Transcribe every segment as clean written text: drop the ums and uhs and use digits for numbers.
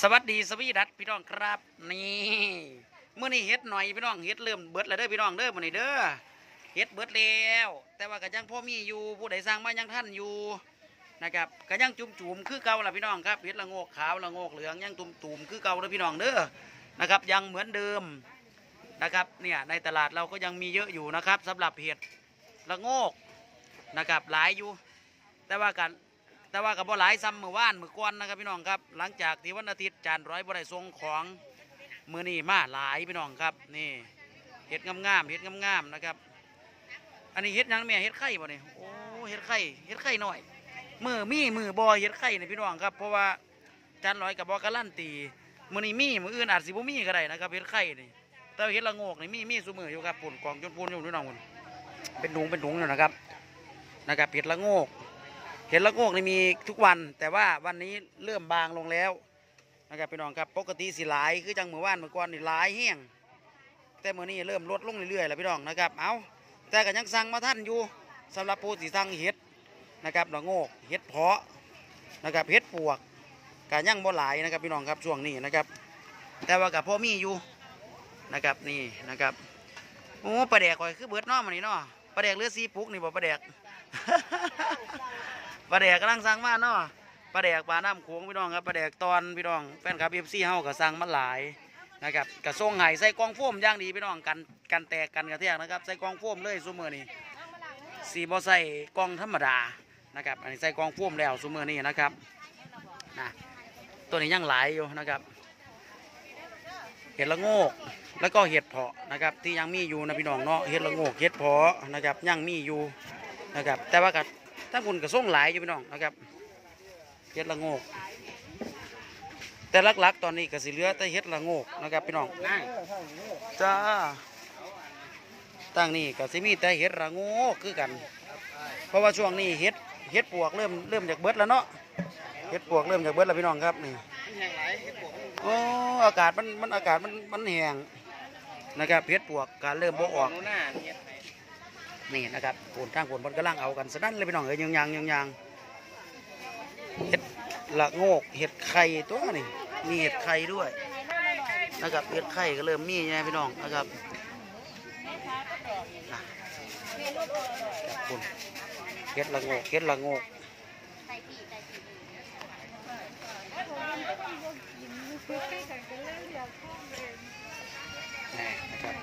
สวัสดีสวีดัตพี่น้องครับนี่เมื่อนี้เฮ็ดหน่อยพี่น้องเฮ็ดเริ่มเบิดแล้วเด้อพี่น้องเด้อมื้อนี้เด้อเฮ็ดเบิดแล้วแต่ว่าก็ยังพอมีอยู่ผู้ใดสร้างมายังท่านอยู่นะครับก็ยังจุ่มๆคือเก่าล่ะพี่น้องครับเฮ็ดละโงกขาวละโงกเหลืองยังตุ่มๆคือเก่าเด้อพี่น้องเด้อนะครับยังเหมือนเดิมนะครับเนี่ยในตลาดเราก็ยังมีเยอะอยู่นะครับสำหรับเห็ดละโงกนะครับหลายอยู่แต่ว่ากับบ่หลายซ้ำเมื่อวานเมื่อก่อนนะครับพี่น้องครับหลังจากที่วันอาทิตย์จานร้อยบ่ได้ส่งของมื้อนี้มาหลายพี่น้องครับนี่เห็ดงามๆเห็ดงามๆนะครับอันนี้เห็ดยังแม่เห็ดไข่บ่เนี่ยโอ้เห็ดไข่หน่อยมือบ่เห็ดไข่นี่พี่น้องครับเพราะว่าจานร้อยกับบ่การันตีมื้อนี้มีมื้ออื่นอาจสิบ่มีก็ได้นะครับเห็ดไข่นี่แต่เห็ดละโงกนี่มีซุมื้ออยู่ครับปุ่นกองจนพูนอยู่พี่น้องเป็นถุงอยู่นะครับเห็ดละโงกนี่มีทุกวันแต่ว่าวันนี้เริ่มบางลงแล้วนะครับพี่น้องครับปกติสิหลายคือจังเมื่อวานเมื่อก่อนนี่หลายแห้งแต่เมื่อนี้เริ่มลดลงเรื่อยๆแล้วพี่น้องนะครับเอาแต่ก็ยังสั่งมาท่านอยู่สำหรับผู้ที่สั่งเห็ดนะครับละโงกเห็ดเพาะนะครับเห็ดปวกก็ยังบ่หลายนะครับพี่น้องครับช่วงนี้นะครับแต่ว่ากับพ่อมีอยู่นะครับนี่นะครับโอ้ปลาแดกก่อยคือเบิดน้อมันนี่เนาะปลาแดกเลือดซีปุกนี่บ่ปลาแดก ปลาแดกกำลังสั่งมาเนาะปลาแดกปลาน้ำโขงพี่น้องครับปลาแดกตอนพี่น้องแฟนคลับFCเฮาก็สั่งมาหลายนะครับกระส่งไห้ใส่กองโฟมย่างดีพี่น้องกันแตกกันกระเทียงนะครับใส่กองโฟมเลยซุมื้อนี้สีบ่ใส่กองธรรมดานะครับอันนี้ใส่กองโฟมแล้วซุมื้อนี้นะครับนะตัวนี้ยังหลายอยู่นะครับเห็ดละโงกแล้วก็เห็ดเพาะนะครับที่ยังมีอยู่นะพี่น้องเนาะเห็ดละโงกเห็ดเพาะนะครับยังมีอยู่นะครับแต่ว่ากับถ้าคุณกระส่งหลายอยู่พี่น้องนะครับเห็ดละโงกแต่ลักๆตอนนี้ก็สิเหลือแต่เห็ดละโงกนะครับพี่น้องจ้าตั้งนี่ก็สิมีแต่เห็ดละโงกคือกันเพราะว่าช่วงนี้เห็ดปวกเริ่มจากเบิดแล้วเนาะเห็ดปวกเริ่มจากเบิดแล้วพี่น้องครับนี่โอ้อากาศมันแห้งนะครับเห็ดปวกการเริ่มบ่ออกนี่นะครับผลทางผลมันกำลังเอากันสนั่นเลยพี่น้องยังเห็ดละโงกเห็ดไข่ตัวนี่มีเห็ดไข่ด้วยนะครับเห็ดไข่ก็เริ่มมีไงพี่น้องนะครับคุณเห็ดละโงกนะครับ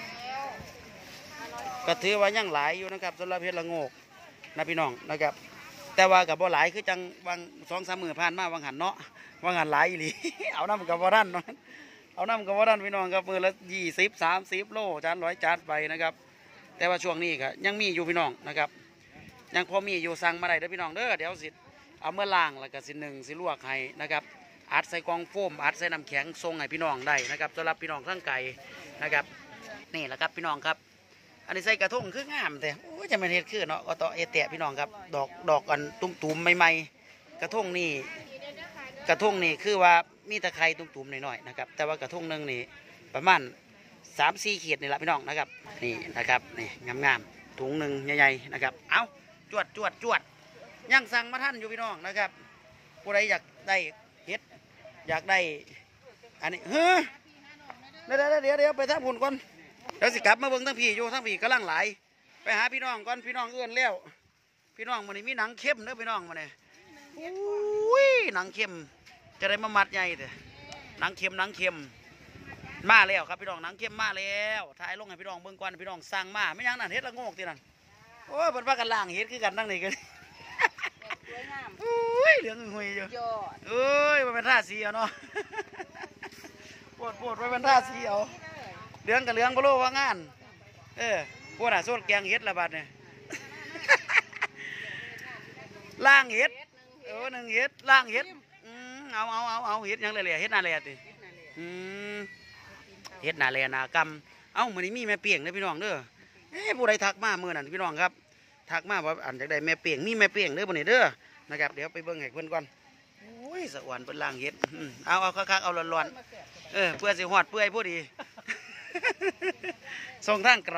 ก็ถือว่ายังหลายอยู่นะครับสำหรับเห็ดละโงกนะพี่น้องนะครับแต่ว่ากับบ่หลายคือจังวาง2-3 มื้อผ่านมาวังหันเนาะวังหันหลายอีหลี เอาน้ำกับบ่ดันเนาะเอาน้ำกับบ่ดันพี่น้องครับมื้อละ20-30 โลจาน100 จานไปนะครับแต่ว่าช่วงนี้ก็ยังมีอยู่พี่น้องนะครับยังพอมีอยู่สั่งมาได้เด้อพี่น้องเด้อเดี๋ยวสิเอาเมื่อล้างแล้วก็สิลวกให้นะครับอัดใส่กองโฟมอัดใส่น้ำแข็งส่งให้พี่น้องได้นะครับสำหรับพี่น้องทั้งไก่นะครับนี่แหละครับพี่น้องครับอันนี้ใส่กระทงคืองามแต่โอ้จะมาเฮ็ดคือเนาะก็ต่อแตะพี่น้องครับดอกกันตุ่มใหม่ๆกระทงนี่คือว่ามีตะไคร้ตุ่มๆหน่อยๆนะครับแต่ว่ากระทงนึงนี่ประมาณ3-4 ขีดนี่แหละพี่น้องนะครับนี่นะครับนี่งามๆถุงหนึ่งใหญ่ๆนะครับเอาจวดยังสั่งมาท่านอยู่พี่น้องนะครับผู้ใดอยากได้เฮ็ดอยากได้อันนี้เดี๋ยวไปทางพุ่นก่อนเดี๋ยวสิกลับมาเบิ่งทั้งพี่อยู่ทั้งพี่กำลังหลายไปหาพี่น้องก่อนพี่น้องเอื้อนแล้วพี่น้องมันนี่มีหนังเข้มเด้อพี่น้องมันนี่อุ้ยหนังเข้มจะได้มามัดใหญ่แต่หนังเข้มมาแล้วครับพี่น้องหนังเข้มมาแล้วถ่ายลงให้พี่น้องเบิ่งก่อนพี่น้องสั่งมาไม่ยังนั่นเฮ็ดละโงกที่นั่นโอ้ยเพิ่นว่ากันล่างเฮ็ดคือกันนั่งนี่กันอุ้ยเหลืองหุยอยู่เอ้ยมันเป็นท่าสีเอาเนาะปวดไว้เป็นท่าสีเอาเหลืองกับเหลืองบ่รู้ว่างานพวกน่ะโซนแกงเฮ็ดละบาดเนี่ยล่างเฮ็ด1 เฮ็ดล่างเฮ็ดเอาเฮ็ดยังเลยเฮ็ดนาแลติเฮ็ดนาแลนากำมื้อนี้มีแม่เปียงเด้อพี่น้องเด้อผู้ใดทักมามื้อนั้นพี่น้องครับทักมาว่าอันจากใดแม่เปียงมีแม่เปียงเด้อมื้อนี้เด้อนะครับเดี๋ยวไปเบิ่งให้เพิ่นก่อนโอ้ยสะอวนเพิ่นล่างเฮ็ดเอาคักๆเอาร้อนๆเพื่อสิฮอดเปื่อยผู้ดีส่งทางไกล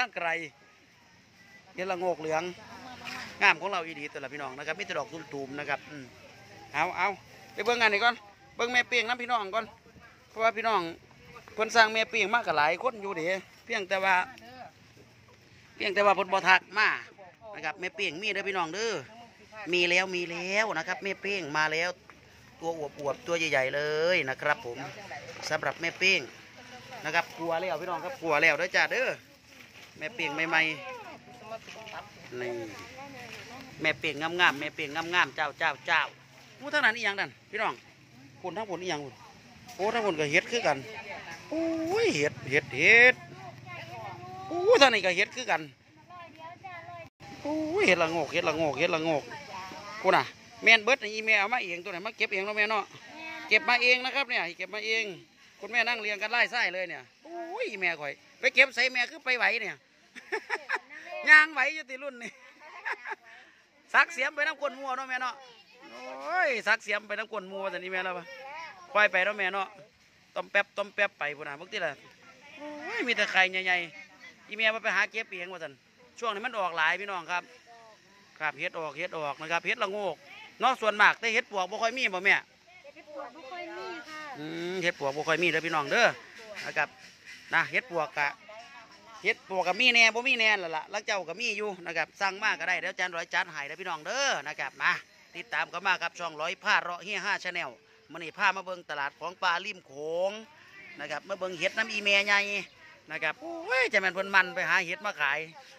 เห็ดละโงกเหลืองงามของเราอีดีตัวละพี่น้องนะครับมีแต่ดอกตุ่มๆนะครับเอาไปเบิ่งงานนี่ก่อนไปบิ่งแม่เปียงน้ำพี่น้องก่อนเพราะว่าพี่น้องเพิ่นสร้างแม่เปียงมากกับหลายคนอยู่เด้เพียงแต่ว่าเพิ่นบ่ทักมานะครับแม่เปียงมีเด้อพี่น้องเด้อมีแล้วนะครับแม่เปียงมาแล้วตัวอวบๆตัวใหญ่ๆเลยนะครับผมสำหรับแม่เปียงนะครับกลัวแล้วพี่น้องครับกลัวแล้วเด้อจ้าเด้อแม่เปียงใหม่ๆนี่แม่เปียงงามๆแม่เปียงงามๆเจ้ามูทั้งนั้นอีหยังนั่นพี่น้องผลทั้งผลอีหยังโอ้ทั้งผลก็เฮ็ดคือกันโอ้ยเฮ็ดโอ้ทั้งนี้ก็เฮ็ดคือกันโอ้ยเฮ็ดละโงกกูน่ะแม่นเบิดอีแม่เอามาเองตัวไหนมาเก็บเองเนาะแม่เนาะเก็บมาเองนะครับเนี่ยเก็บมาเองคุณแม่นั่งเรียงกันไล่ไส้เลยเนี่ยโอ้ยแม่ข่อยไปเก็บใส่แม่คือไปไหวเนี่ยย่างไหวอยู่ติรุ่นนี่ซักเสียมไปน้ำกวนมัวเนาะแม่เนาะโอ้ยซักเสียมไปน้ำกวนมัวแต่นี่แม่แล้วปะควายไปเนาะแม่เนาะต้มแป๊บไปพุ่นน่ะพวกที่ละโอ้ยมีแต่ไข่ใหญ่ๆอีแม่มาไปหาเก็บเองว่าสันช่วงนี้มันออกหลายพี่น้องครับครับเฮ็ดออกนะครับเฮ็ดละโงกเนาะส่วนมากแต่เฮ็ดปวกบ่ค่อยมีบ่แม่เห็ดปวกบ่ค่อยมีค่ะเฮ็ดปวกบ่ค่อยมีเด้อพี่น้องเด้อนะครับนะเฮ็ดปวกกับมีแน่บ่มีแน่ล่ะลักเจ้ากับมีอยู่นะครับสั่งมากก็ได้เดี๋ยวจานร้อยจานหายเด้อพี่น้องเด้อนะครับมาติดตามกันมาครับช่อง100ผ้าเราะเฮีย5 Channelมื้อนี้พามาเบิ่งตลาดของปลาริมโขงนะครับมาเบิ่งเห็ดน้ำอีแม่ใหญ่นะครับโอ้ยจะแม่นเพิ่นมันไปหาเห็ดมาขาย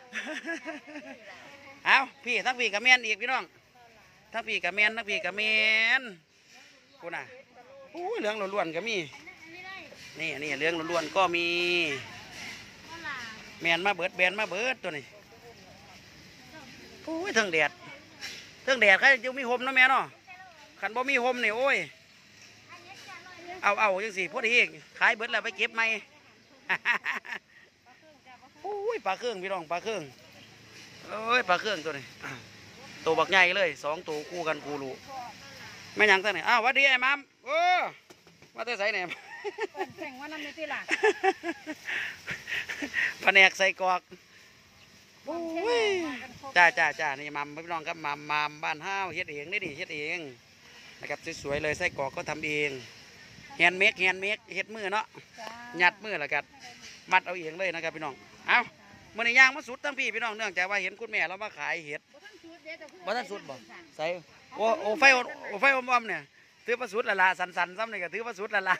เอาพี่ทั้งพี่กับแม่นอีกพี่น้องทั้งพี่กับแม่นกูน่ะโอ้ยเหลืองล้วนๆก็มีนี่เหลืองล้วนๆก็มีแมนมาเบิดตัวนี้โอ้ยเทิงแดดใครจะมีห่มนะแม่เนาะขันบ่มีห่มนี่โอ้ยเอาจังสิพอดีขายเบิดแล้วไปเก็บไหม โอ้ยปลาเครื่องพี่น้องปลาเครื่องเอ้ยปลาเครื่องตัวนี้ตัวบักใหญ่เลย2 ตัวคู่กันกูรู้ไม่ยังตั้งไหนอ้าววัดดีไอ้มัมมาแต่ใส่เนี่ยแข่งว่านั่นไม่ใช่หรอแผนกใส่กอกจ้านี่มัมพี่น้องครับมัมบ้านห้าวเฮ็ดเองนี่เฮ็ดเองนะครับสวยๆเลยใส่กอกก็ทำเองแฮนด์เมดเฮ็ดมือเนาะยัดมือแล้วกันมัดเอาเองเลยนะครับพี่น้องเอามื่อนี้ย่างมาสุดทั้งพี่พี่น้องเนื่องจากว่าเห็นคุณแม่เรามาขายเห็ดบ่ท่านสุดบ่ใส่โอ้ไฟอมๆเนี่ยถือประสุดละสันซ้ำเลยก็ถือประสุดละ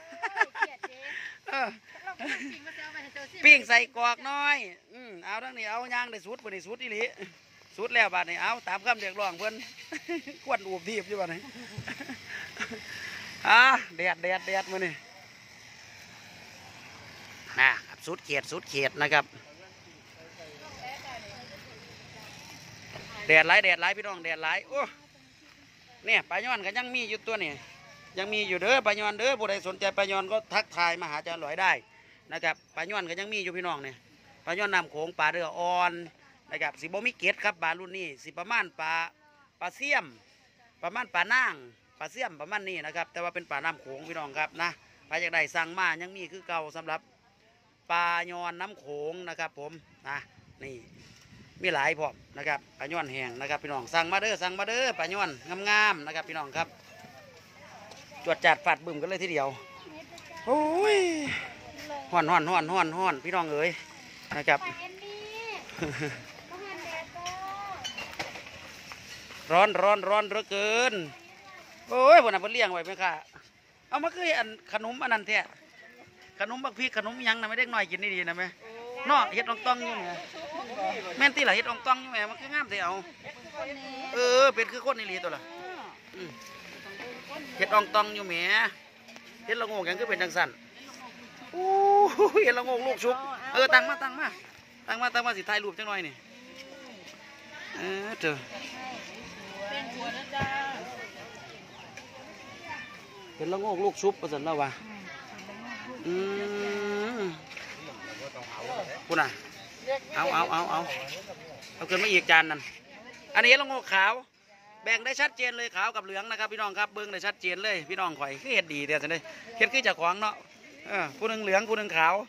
ปิ้งใส่กอกน้อยเอาทั้งนี้เอาย่างได้สุดบ่ได้สุดอีหลีสุดแล้วบาดนี้เอาตามคำเรียกร้องเพิ่นกวนอูบทีบอยู่บาดนี้แดดมื้อนี้นะครับสุดเขตนะครับแดดหลายพี่น้องแดดหลายโอ้เนี่ยปลาย้อนก็ยังมีอยู่ตัวนี่ยังมีอยู่เด้อปลาย้อนเด้อผู้ใดสนใจปลาย้อนก็ทักทายมาหาอาจารย์หลอยได้นะครับปลาย้อนก็ยังมีอยู่พี่น้องเนี่ยปลาย้อนน้ำโขงปลาเรืออ่อนนะครับสิบ่มีเกล็ดครับปลารุ่นนี้สิประมาณปลาเสี่ยมประมาณปลานางปลาเสี่ยมประมาณนี้นะครับแต่ว่าเป็นปลาน้ำโขงพี่น้องครับนะปลาจากใดสั่งมายังมีคือเก่าสำหรับปลาย้อนน้ำโขงนะครับผมนะนี่มีหลายพร้อมนะครับปลาย้อนแห้งนะครับพี่น้องสั่งมาเด้อปลาย้อนงามๆนะครับพี่น้องครับจวดจัดฝัดบึ้มกันเลยทีเดียวโอ้ยฮ้อนพี่น้องเอ๋ยนะครับร้อนเหลือเกินโอ้ยวันนั้นเพิ่นเลี้ยงไว้ไหมค่ะเอามาคืออันขนมอันนั้นแท้ขนมบักพริกขนมยังนะไม่ได้หน่อยกินดีๆนะแม่เนาะเฮ็ดอ่องต้องอยู่ไงแม่นตีหล่ะเฮ็ดอ่องต้องอยู่แม่มันคืองามเสียเอาเป็นคือคนนี่ลีตัวละเฮ็ดอ่องต้องอยู่แม่เฮ็ดละโงกยังคือเป็นจังสั่นโอ้เฮ็ดละโงกลูกชุบตั้งมาสิถ่ายรูปจังหน่อยนี่เจอเฮ็ดละโงกลูกชุบประสันแล้ววะคุณน่ะเอาขึ้นมาอีกจานนั่นอันนี้ละโงกขาวแบ่งได้ชัดเจนเลยขาวกับเหลืองนะครับพี่น้องครับเบิ้งได้ชัดเจนเลยพี่น้องข่อยคือเห็ดดีเดี๋ยวจะได้เห็ดคือจากของเนาะผู้หนึ่งเหลืองผู้หนึ่งขาว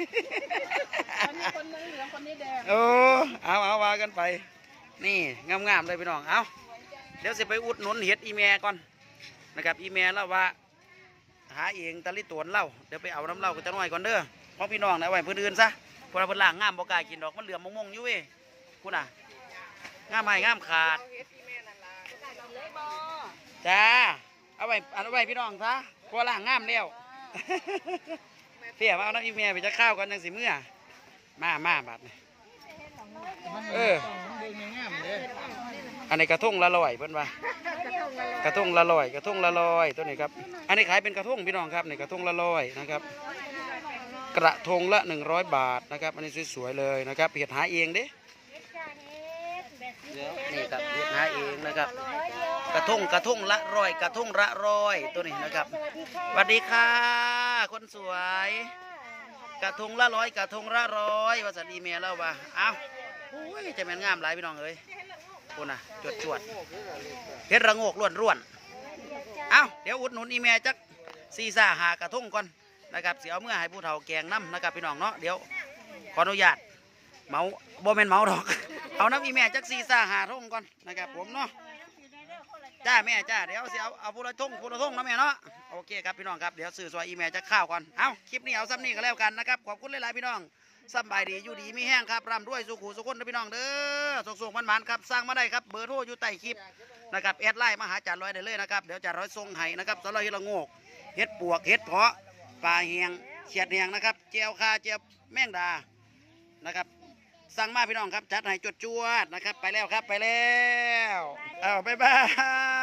คนนึงเหลืองคนนี้แดงเอาว่ากันไปนี่งามเลยพี่น้องเอาเดี๋ยวสิไปอุดหนุนเห็ดอีแม่ก่อนนะครับอีแม่แล้วว่าหาเองตะลิตวนเล่าเดี๋ยวไปเอาน้ำเล่าก็จะน้อยก่อนเด้อเพราะพี่น้องนะไว้เพื่อนอื่นซะพวกเราเพิ่นล่างงามบ่กล้ากินดอกมันเหลือมมงๆอยู่เว้ยคุณน่ะงามไม่งามขาดจ้าเอาไว้พี่น้องซะพวกล่างงามแล้วเพี่ยมาเอาน้ำอีเมียไปจะข้าวกันจังสิเมื่อมาบาดนี่อันนี้กระทงละลอยเพิ่นว่ากระทงละลอยตัวนี้ครับอันนี้ขายเป็นกระทงพี่น้องครับนี่กระทงละลอยนะครับกระทงละ100 บาทนะครับอันนี้สวยๆเลยนะครับเห็ดหาเองเด้นี่ครับเห็ดหาเองนะครับกระทงละร้อยกระทงละร้อยตัวนี้นะครับสวัสดีค่ะคนสวยกระทงละร้อยกระทงละร้อยว่าสันอีเมลแล้วว่าอ้าวโอ้ยจะแม่นงามหลายพี่น้องเอ้ยคุณน่ะจวดเฮ็ดระโงกร่วนเอ้าเดี๋ยวอุดหนุนอีเมลจัก4-5 หากระทงก่อนนะครับเสียเอาเมื่อให้ผู้เฒ่าแกงน้ำนะครับพี่น้องเนาะเดี๋ยวขออนุญาตเมาโบเมนเมาดอกเอาน้ำอีเมลจัก4-5 หาทงก่อนนะครับผมเนาะจ้าแม่จ้าเดี๋ยวเอาผู้ละทงนะแม่เนาะโอเคครับพี่น้องครับเดี๋ยวสื่อสวยอีเมลจะข้าวก่อนเอาคลิปนี้เอาซ้ำนี่ก็แล้วกันนะครับขอบคุณหลายๆพี่น้องสบายดีอยู่ดีมีแห้งครับร่ำรวยสุขุสุขคนนะพี่น้องเด้อสุขๆมันๆครับสร้างมาได้ครับเบอร์โทรอยู่ใต้คลิปนะครับแอดไลน์มาหาจ่าร้อยได้เลยนะครับเดี๋ยวจ่าร้อยส่งให้นะครับสำหรับเฮ็ดละโงกเฮ็ดปวกเฮ็ดเพาะปลาเฮียงเฉียดเฮียงนะครับเจียวคาเจียวแมงดานะครับสั่งมาพี่น้องครับจัดให้จวดๆนะครับไปแล้วครับไปแล้วบ๊ายบาย